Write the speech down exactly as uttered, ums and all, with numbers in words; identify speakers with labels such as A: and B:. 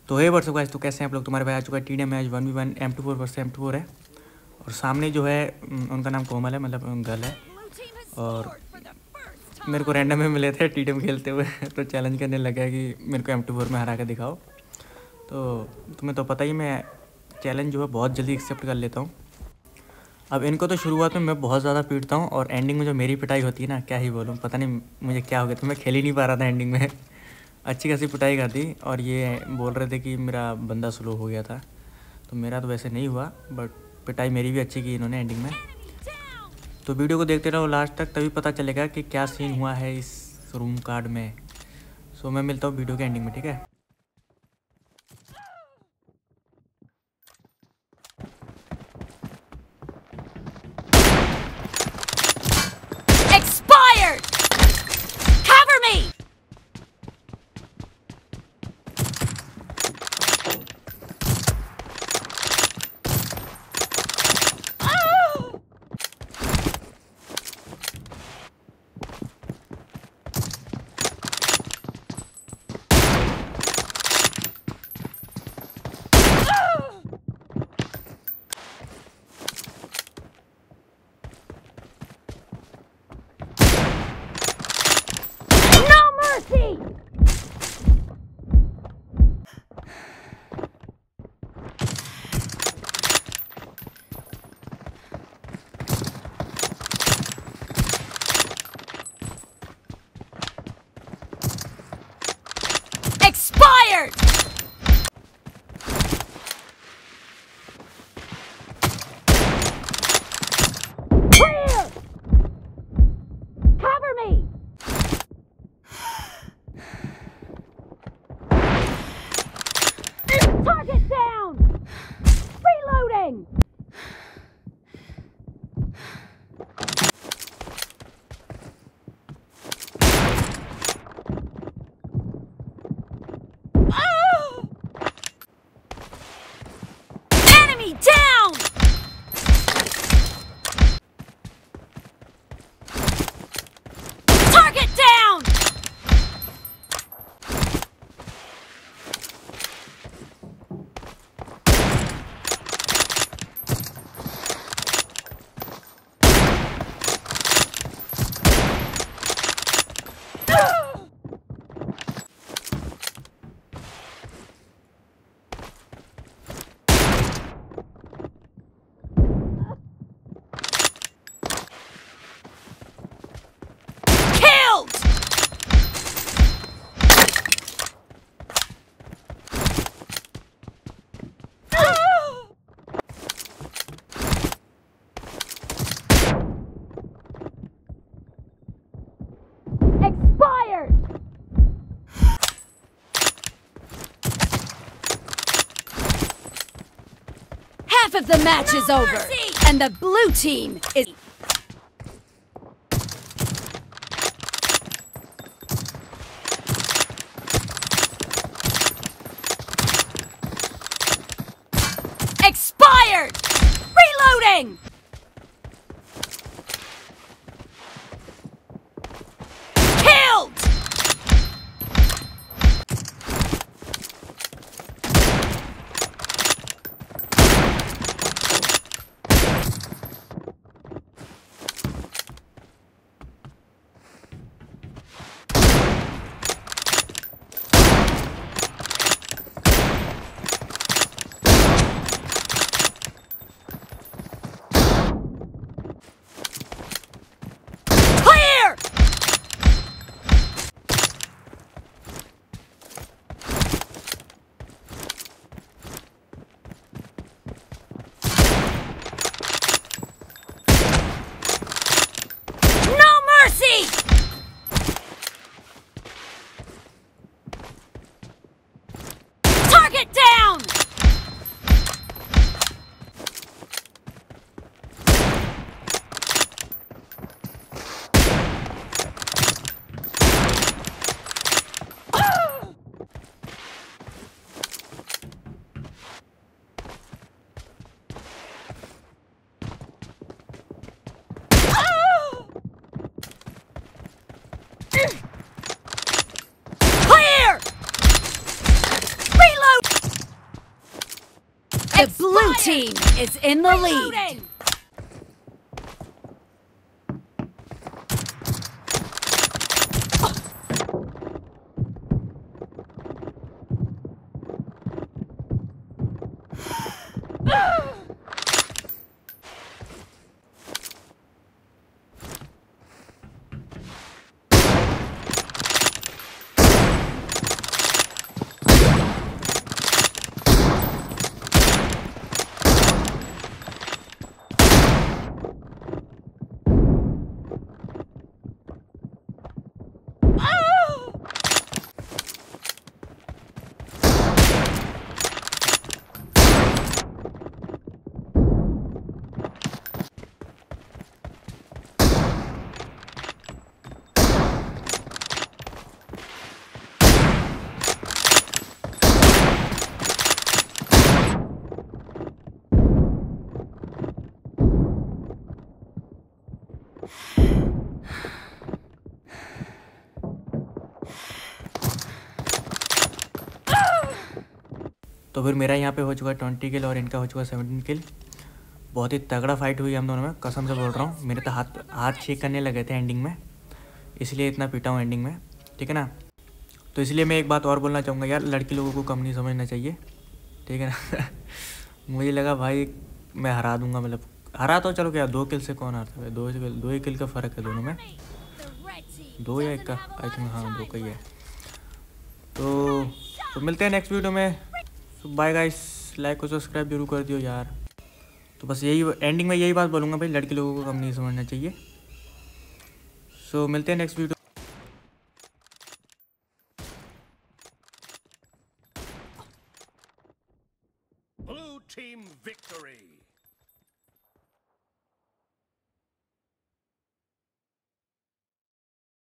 A: तो हे WhatsApp guys, तो कैसे हैं आप लोग। तुम्हारे भाई आ चुका है TDM match one v one M two four versus M two four है। और सामने जो है उनका नाम कोमल है, मतलब गर्ल है। और मेरे को रैंडम में मिले थे टीडीएम खेलते हुए तो चैलेंज करने लगा कि मेरे को एम टू फोर में हरा के दिखाओ। तो तुम्हें तो पता ही, मैं चैलेंज जो है बहुत जल्दी एक्सेप्ट कर लेता हूँ। अब इनको तो शुरुआत में मैं बहुत ज़्यादा पीटता हूँ और एंडिंग में जो मेरी पिटाई होती है ना, क्या ही बोलूँ, पता नहीं मुझे क्या हो गया। तो मैं खेल ही नहीं पा रहा था एंडिंग में अच्छी खासी पिटाई कर दी। और ये बोल रहे थे कि मेरा बंदा स्लो हो गया था, तो मेरा तो वैसे नहीं हुआ, बट पिटाई मेरी भी अच्छी की इन्होंने एंडिंग में। तो वीडियो को देखते रहो लास्ट तक, तभी पता चलेगा कि क्या सीन हुआ है इस रूम कार्ड में। सो मैं मिलता हूँ वीडियो के एंडिंग में, ठीक है।
B: Expired! Cover me! Expired! Clear! Cover me! Target down! Reloading! Enemy down! Target down! Expired! Half of the match is over, and the blue team is... Expired! Reloading! Killed! The blue team is in the lead.
A: तो फिर मेरा यहाँ पे हो चुका है twenty किल और इनका हो चुका है सेवनटीन किल। बहुत ही तगड़ा फाइट हुई हम दोनों में, कसम से बोल रहा हूँ। मेरे तो हाथ हाथ शेक करने लगे थे एंडिंग में, इसलिए इतना पीटा हूँ एंडिंग में, ठीक है ना। तो इसलिए मैं एक बात और बोलना चाहूँगा यार, लड़की लोगों को कम नहीं समझना चाहिए, ठीक है ना। मुझे लगा भाई मैं हरा दूँगा, मतलब हरा तो चलो क्या, दो किल से कौन हारता है, दो दो ही किल का फ़र्क है दोनों में, दो या एक का, आई थिंक हाँ दो का ही है। तो, तो मिलते हैं नेक्स्ट वीडियो में। बाय गाइस, लाइक और सब्सक्राइब जरूर कर दियो यार। तो बस यही एंडिंग में यही बात बोलूँगा भाई, लड़की लोगों को कम नहीं समझना चाहिए। सो मिलते हैं next video.
C: Blue team victory.